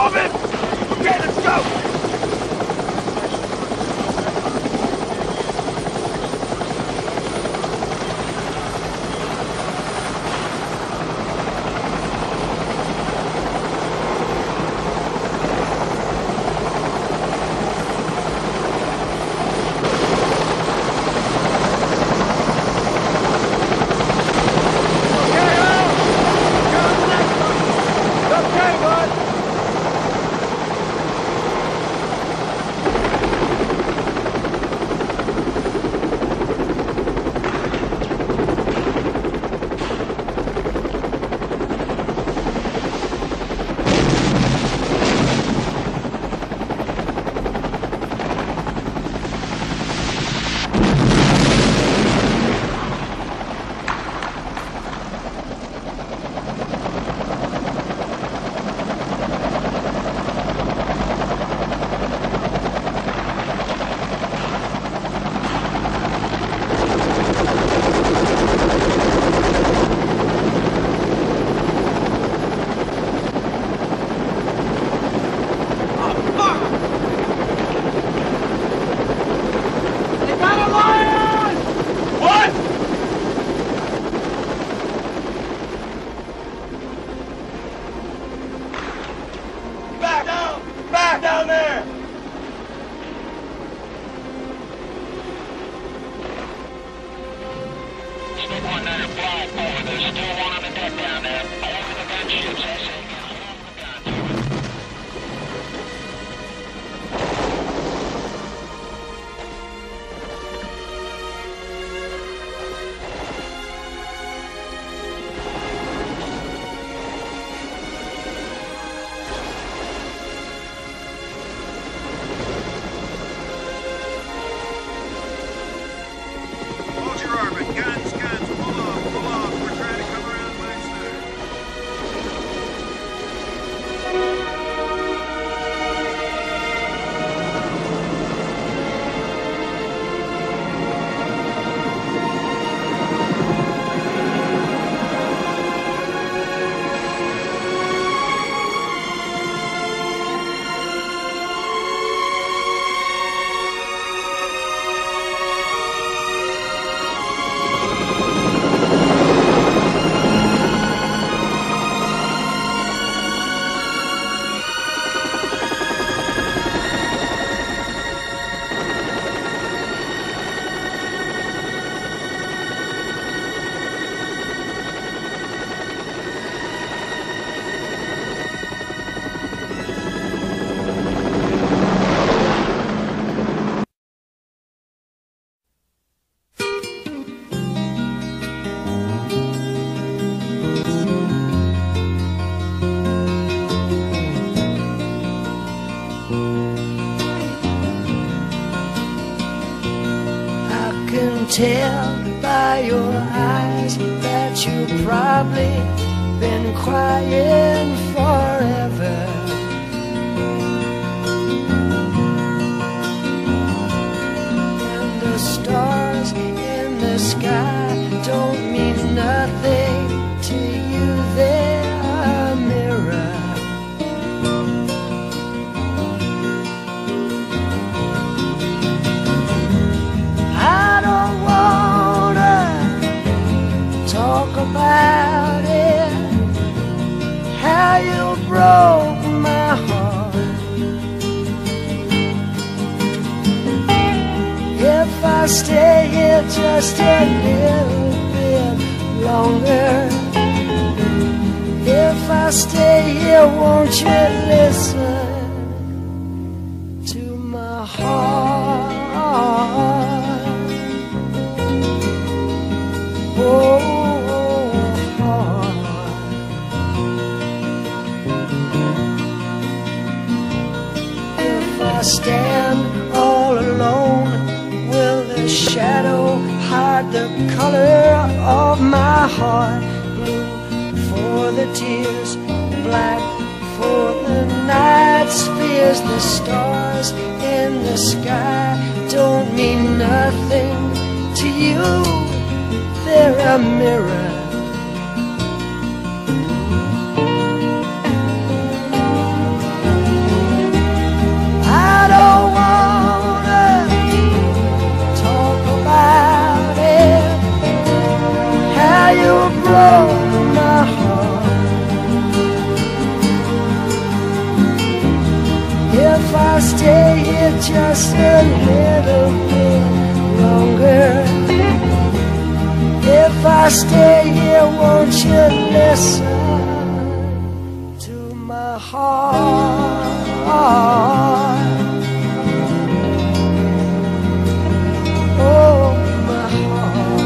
moving! Okay, let's go! Tell by your eyes that you've probably been crying forever. And the stars in the sky don't mean nothing to you, they're a mirror. Talk about it, how you broke my heart. If I stay here just a little bit longer, if I stay here, won't you listen to my heart? Oh, I stand all alone, will the shadow hide the color of my heart? Blue for the tears, black for the night's fears. The stars in the sky don't mean nothing to you, they're a mirror. listen to my heart. Oh, my heart.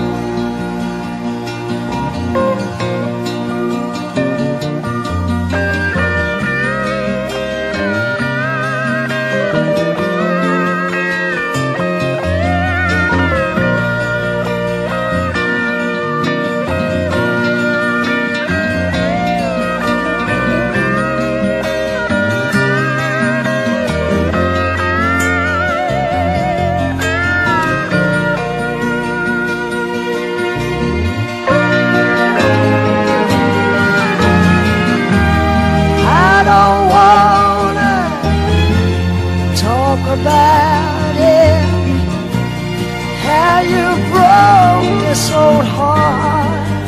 About it, how you broke this old heart.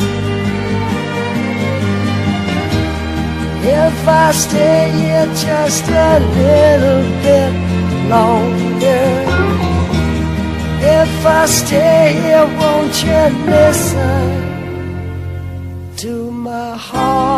If I stay here just a little bit longer, if I stay here, won't you listen to my heart?